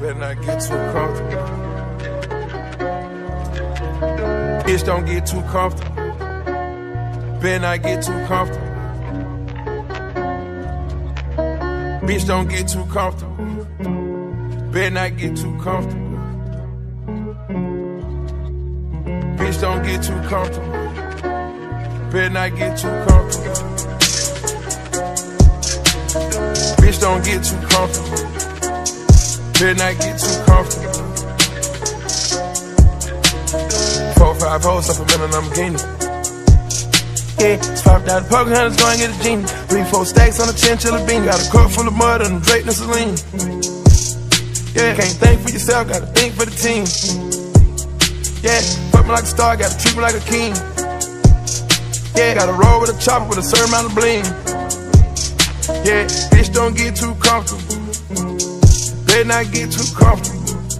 better not get too comfortable. Bitch, don't get too comfortable. Better not get too comfortable. Bitch, don't get too comfortable. Better not get too comfortable. Bitch, don't get too comfortable. Better not get too comfortable. Bitch, don't get too comfortable. Better not get too comfortable. 4-5 hoes up in a Lamborghini. Yeah, it's $5 poker hunters going get a genie. 3-4 stacks on a chinchilla beanie. Got a cup full of mud and draped and Celine. Yeah, can't think for yourself, gotta think for the team. Yeah, fuck me like a star, gotta treat me like a king. Yeah, gotta roll with a chopper with a certain amount of bling. Yeah, bitch, don't get too comfortable. Better not get too comfortable.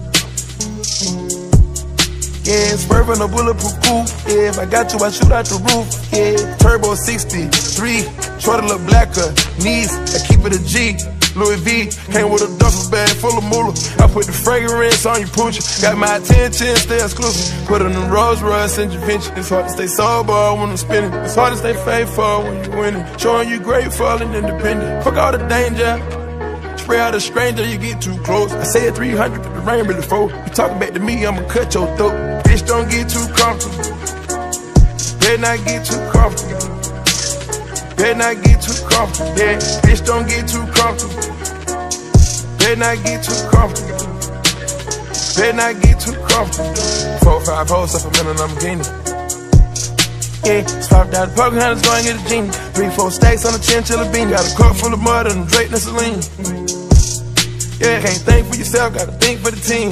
Yeah, swerve in a bulletproof coupe. Yeah, if I got you, I shoot out the roof. Yeah, turbo 63, short a little blacker, knees, I keep it a G. Louis V, came with a duffel bag full of moolah. I put the fragrance on you, pooch. Got my attention, stay exclusive. Put it in Rolls Royce intervention. It's hard to stay sober when I'm spinning. It's hard to stay faithful when you winning. Showing you grateful and independent. Fuck all the danger. Spray out a stranger, you get too close. I say at 300, but the rain really fall. You talking back to me, I'ma cut your throat. Bitch, don't get too comfortable. Better not get too comfortable. Better not get too comfortable. Yeah, bitch, don't get too comfortable. Better not get too comfortable. Better not get too comfortable. 4-5 hoes up in a Lamborghini. Yeah, it's $5 poker hunters going get a genie. 3-4 stacks on a chinchilla beanie. Got a cup full of mud and draped and Celine. Yeah, can't think for yourself, gotta think for the team.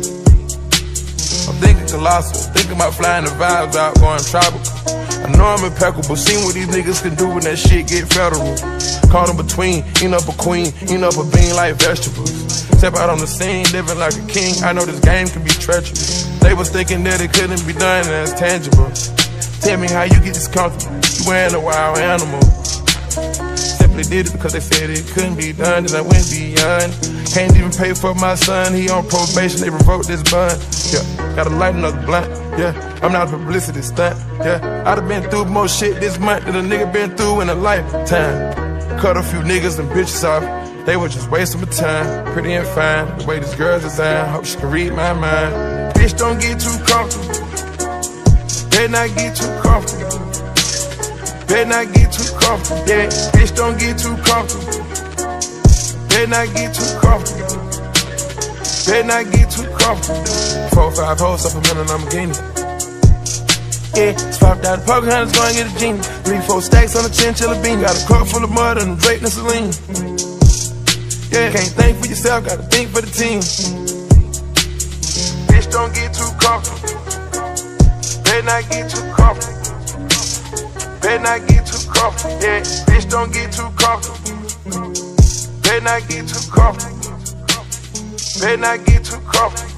I'm thinking colossal, thinking about flying the vibes out, going tropical. I know I'm impeccable, seen what these niggas can do when that shit get federal. Caught in between, eating up a queen, eating up a bean like vegetables. Step out on the scene, living like a king. I know this game can be treacherous. They was thinking that it couldn't be done and it's tangible. Tell me how you get this comfortable, you wearing a wild animal. Simply did it because they said it couldn't be done, and I went beyond. Can't even pay for my son, he on probation, they revoked this bond. Yeah, gotta light another blunt, yeah, I'm not a publicity stunt, yeah. I done been through more shit this month than a nigga been through in a lifetime. Cut a few niggas and bitches off, they were just wasting my time. Pretty and fine, the way this girl's designed, hope she can read my mind. Bitch, don't get too comfortable. Better not get too comfortable. Better not get too comfortable. Yeah, bitch, don't get too comfortable. Better not get too comfortable. Better not get too comfortable. 4-5 hoes up in a Lamborghini. Yeah, it's $5 poker hunters going get a genie. 3-4 stacks on a chinchilla beanie. Got a cup full of mud and draped and Celine. Yeah, can't think for yourself, gotta think for the team. Bitch, don't get too comfortable. Better not get too comfortable. Better not get too comfortable. Yeah, bitch, don't get too comfortable. Better not get too comfortable. Better not get too comfortable.